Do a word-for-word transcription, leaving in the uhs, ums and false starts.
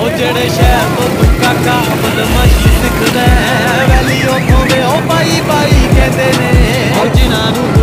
ਜਿਹੜੇ ਸ਼ਹਿਰ ਤੋਂ ਤੂੰ ਕਾਕਾ ਬਦਮਾਸ਼ੀ ਸਿੱਖਦਾ ਵੈਲੀ ਉਥੋਂ ਦੇ ਉਹ ਬਾਈ ਬਾਈ ਕਹਿੰਦੇ ਨੇ, ਉਹ ਜਿਨ੍ਹਾਂ ਨੂੰ